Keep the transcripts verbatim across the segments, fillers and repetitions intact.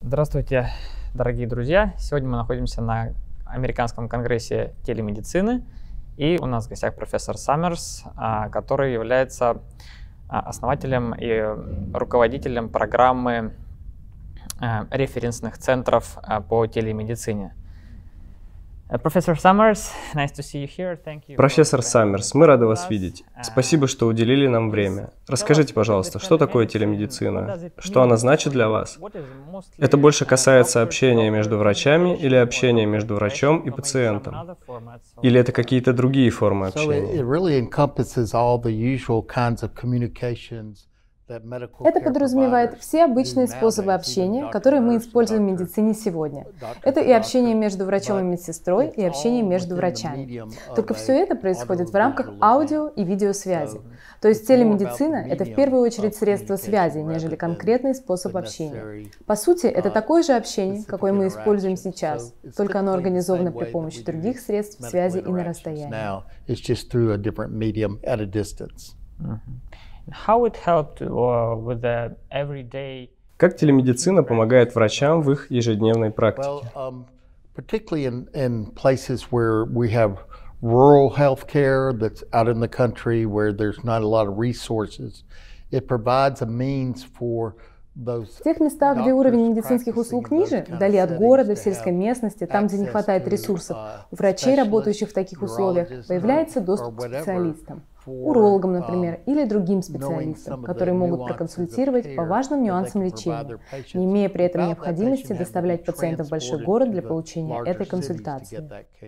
Здравствуйте, дорогие друзья! Сегодня мы находимся на Американском конгрессе телемедицины, и у нас в гостях профессор Саммерс, который является основателем и руководителем программы референсных центров по телемедицине. Профессор Саммерс, nice to see you here. Thank you. Профессор Саммерс, мы рады вас видеть. Спасибо, что уделили нам время. Расскажите, пожалуйста, что такое телемедицина? Что она значит для вас? Это больше касается общения между врачами или общения между врачом и пациентом? Или это какие-то другие формы общения? Это подразумевает все обычные способы общения, которые мы используем в медицине сегодня. Это и общение между врачом и медсестрой, и общение между врачами. Только все это происходит в рамках аудио и видеосвязи. То есть телемедицина — это в первую очередь средство связи, нежели конкретный способ общения. По сути, это такое же общение, какое мы используем сейчас, только оно организовано при помощи других средств связи и на расстоянии. How it helped uh, with the everyday... Как телемедицина помогает врачам в их ежедневной практике? Particularly in, in places where we have rural health care that's out in the country where there's not a lot of resources, it provides a means for В тех местах, где уровень медицинских услуг ниже, вдали от города, в сельской местности, там, где не хватает ресурсов, у врачей, работающих в таких условиях, появляется доступ к специалистам, урологам, например, или другим специалистам, которые могут проконсультировать по важным нюансам лечения, не имея при этом необходимости доставлять пациента в большой город для получения этой консультации.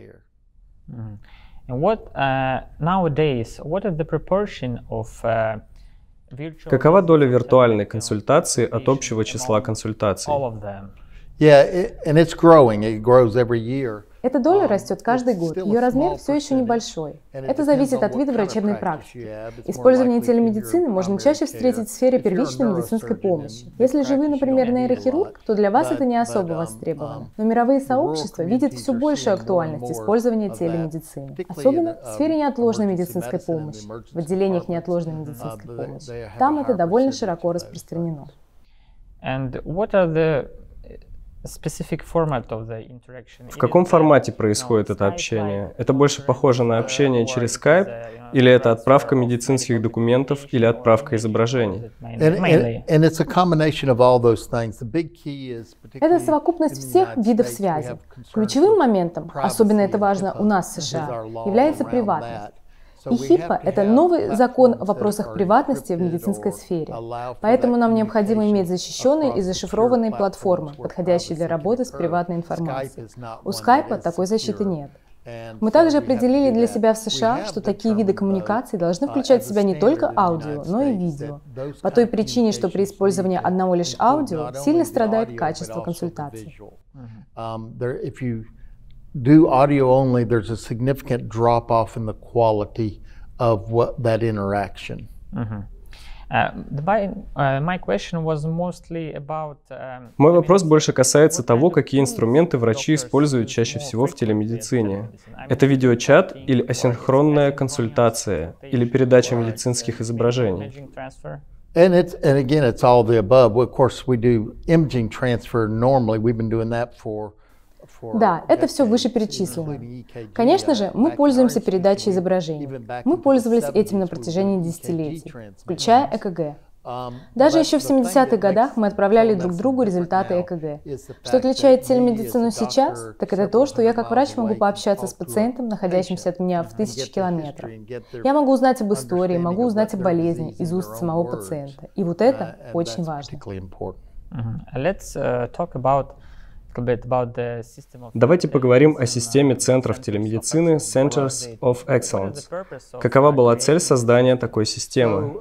And what uh, nowadays, what is the proportion of uh, Какова доля виртуальной консультации от общего числа консультаций? Эта доля растет каждый год, ее размер все еще небольшой. Это зависит от вида врачебной практики. Использование телемедицины можно чаще встретить в сфере первичной медицинской помощи. Если же вы, например, нейрохирург, то для вас это не особо востребовано. Но мировые сообщества видят все большую актуальность использования телемедицины, особенно в сфере неотложной медицинской помощи, в отделениях неотложной медицинской помощи. Там это довольно широко распространено. В каком формате происходит это общение? Это больше похоже на общение через скайп, или это отправка медицинских документов, или отправка изображений? Это совокупность всех видов связи. Ключевым моментом, особенно это важно у нас в США, является приватность. И хиппа — это новый закон в вопросах приватности в медицинской сфере. Поэтому нам необходимо иметь защищенные и зашифрованные платформы, подходящие для работы с приватной информацией. У скайпа такой защиты нет. Мы также определили для себя в США, что такие виды коммуникаций должны включать в себя не только аудио, но и видео. По той причине, что при использовании одного лишь аудио сильно страдает качество консультаций. Do audio only, there's a significant drop off in the quality of what that interaction. Mm-hmm. uh, the, uh, my question was mostly about, uh, Мой вопрос больше касается того, какие инструменты врачи используют чаще всего в телемедицине. Это видеочат или асинхронная консультация, или передача медицинских изображений? And it's and again, it's all the above. Of course, we do imaging transfer normally. We've been doing that for Да, это все вышеперечисленное. Конечно же, мы пользуемся передачей изображений. Мы пользовались этим на протяжении десятилетий, включая ЭКГ. Даже еще в семидесятых годах мы отправляли друг другу результаты ЭКГ. Что отличает телемедицину сейчас, так это то, что я как врач могу пообщаться с пациентом, находящимся от меня в тысячи километров. Я могу узнать об истории, могу узнать о болезни из уст самого пациента. И вот это очень важно. Let's talk about Давайте поговорим о системе центров телемедицины Centers of Excellence. Какова была цель создания такой системы?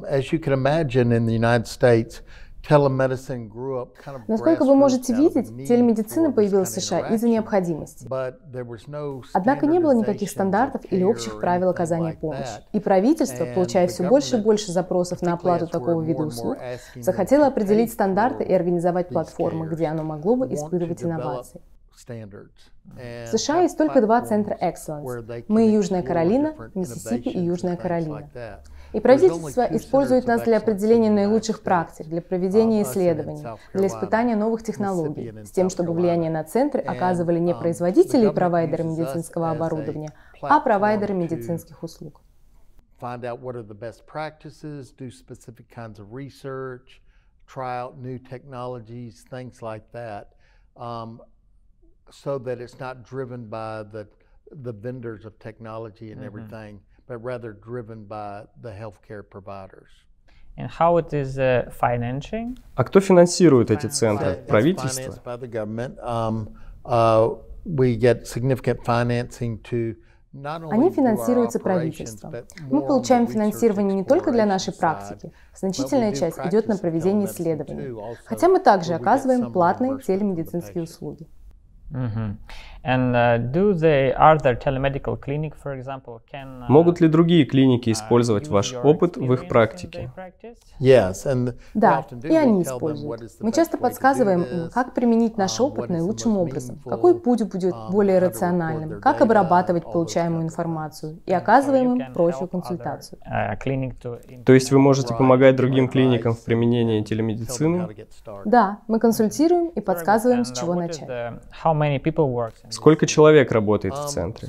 Насколько вы можете видеть, телемедицина появилась в США из-за необходимости. Однако не было никаких стандартов или общих правил оказания помощи. И правительство, получая все больше и больше запросов на оплату такого вида услуг, захотело определить стандарты и организовать платформы, где оно могло бы испытывать инновации. В США есть только два центра Excellence. Мы и Южная Каролина, Миссисипи и Южная Каролина. И правительство использует нас для определения наилучших практик, для проведения исследований, для испытания новых технологий, с тем, чтобы влияние на центры оказывали не производители и провайдеры медицинского оборудования, а провайдеры медицинских услуг. Find out what are the best practices, do specific kinds of research, try out new technologies, things like that, um, so that it's not driven by the the vendors of technology and everything, but rather driven by the healthcare providers. And how it is uh, financing? А кто финансирует эти центры? Правительство? By the government. Um, uh, we get significant financing to Они финансируются правительством. Мы получаем финансирование не только для нашей практики. Значительная часть идет на проведение исследований. Хотя мы также оказываем платные телемедицинские услуги. Mm-hmm. And, uh, do they, are there telemedical clinic, for example, can, uh, Могут ли другие клиники использовать ваш опыт в их практике? Yes, and да, и они используют. Мы часто подсказываем им, как применить наш опыт наилучшим образом, какой путь будет более рациональным, как обрабатывать получаемую информацию, и оказываем им прочую консультацию. То есть вы можете помогать другим клиникам в применении телемедицины? Да, мы консультируем и подсказываем, с чего начать. Сколько человек работает в центре?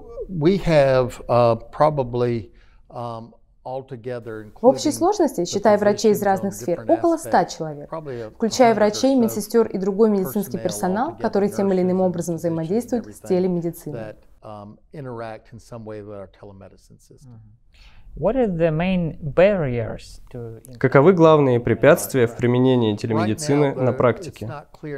В общей сложности, считая врачей из разных сфер, около ста человек, включая врачей, медсестер и другой медицинский персонал, который тем или иным образом взаимодействует с телемедициной. Каковы главные препятствия в применении телемедицины на практике?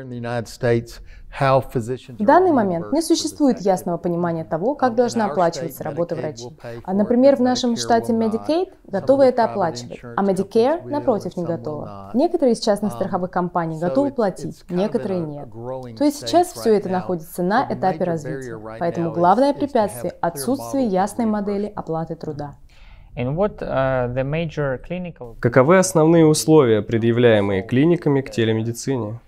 В данный момент не существует ясного понимания того, как должна оплачиваться работа врачей. А, например, в нашем штате Medicaid готовы это оплачивать, а Medicare, напротив, не готова. Некоторые из частных страховых компаний готовы платить, некоторые нет. То есть сейчас все это находится на этапе развития. Поэтому главное препятствие – отсутствие ясной модели оплаты труда. What, uh, the major clinical... Каковы основные условия, предъявляемые клиниками к телемедицине?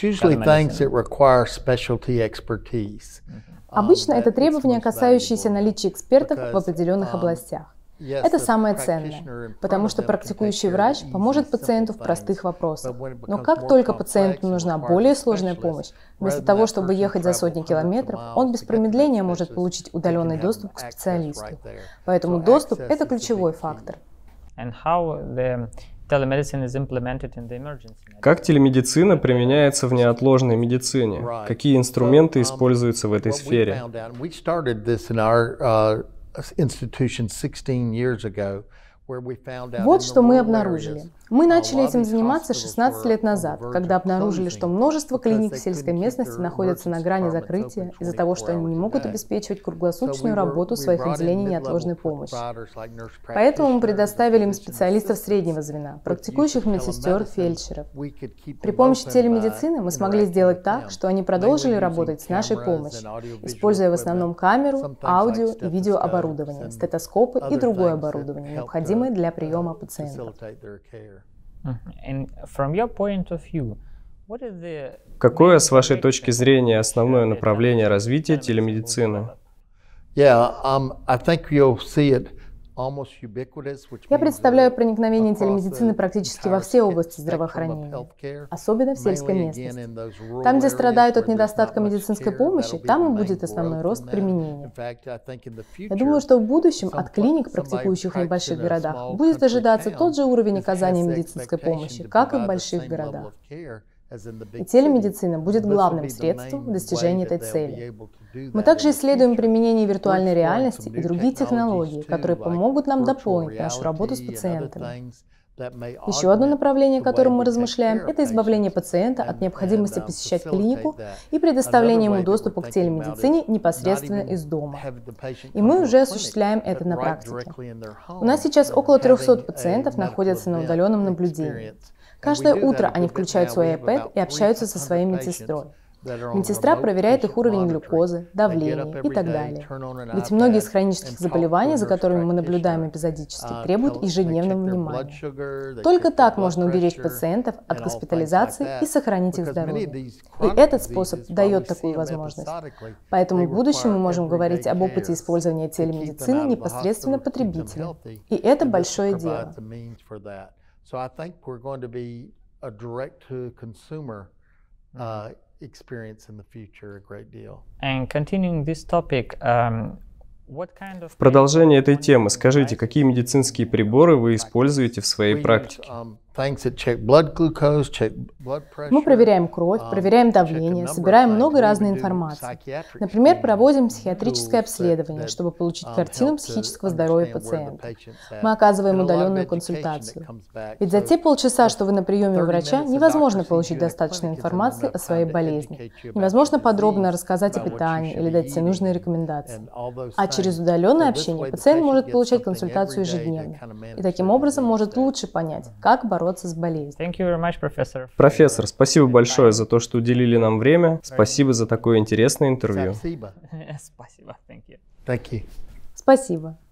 Обычно это требования, касающиеся наличия экспертов в определенных областях. Это самое ценное, потому что практикующий врач поможет пациенту в простых вопросах. Но как только пациенту нужна более сложная помощь, вместо того, чтобы ехать за сотни километров, он без промедления может получить удаленный доступ к специалисту. Поэтому доступ – это ключевой фактор. Как телемедицина применяется в неотложной медицине? Какие инструменты используются в этой сфере? Вот что мы обнаружили. Мы начали этим заниматься шестнадцать лет назад, когда обнаружили, что множество клиник в сельской местности находятся на грани закрытия из-за того, что они не могут обеспечивать круглосуточную работу своих отделений неотложной помощи. Поэтому мы предоставили им специалистов среднего звена, практикующих медсестер, фельдшеров. При помощи телемедицины мы смогли сделать так, что они продолжили работать с нашей помощью, используя в основном камеру, аудио и видеооборудование, стетоскопы и другое оборудование, необходимое для приема пациентов. Какое, с вашей точки зрения, основное направление развития телемедицины? Я представляю проникновение телемедицины практически во все области здравоохранения, особенно в сельской местности. Там, где страдают от недостатка медицинской помощи, там и будет основной рост применения. Я думаю, что в будущем от клиник, практикующих в небольших городах, будет ожидаться тот же уровень оказания медицинской помощи, как и в больших городах. И телемедицина будет главным средством в достижении этой цели. Мы также исследуем применение виртуальной реальности и другие технологии, которые помогут нам дополнить нашу работу с пациентами. Еще одно направление, о котором мы размышляем, это избавление пациента от необходимости посещать клинику и предоставление ему доступа к телемедицине непосредственно из дома. И мы уже осуществляем это на практике. У нас сейчас около трёхсот пациентов находятся на удаленном наблюдении. Каждое утро они включают свой iPad и общаются со своей медсестрой. Медсестра проверяет их уровень глюкозы, давления и так далее. Ведь многие из хронических заболеваний, за которыми мы наблюдаем эпизодически, требуют ежедневного внимания. Только так можно уберечь пациентов от госпитализации и сохранить их здоровье. И этот способ дает такую возможность. Поэтому в будущем мы можем говорить об опыте использования телемедицины непосредственно потребителям. И это большое дело. And continuing this topic, um, В продолжение этой темы скажите, какие медицинские приборы вы используете в своей практике? Мы проверяем кровь, проверяем давление, собираем много разной информации. Например, проводим психиатрическое обследование, чтобы получить картину психического здоровья пациента. Мы оказываем удаленную консультацию. Ведь за те полчаса, что вы на приеме у врача, невозможно получить достаточно информации о своей болезни. Невозможно подробно рассказать о питании или дать все нужные рекомендации. А через удаленное общение пациент может получать консультацию ежедневно. И таким образом может лучше понять, как бороться с болезнью. Thank you very much, professor. Профессор, спасибо большое за то, что уделили нам время. Спасибо за такое интересное интервью. Спасибо. Thank you. Thank you. Спасибо.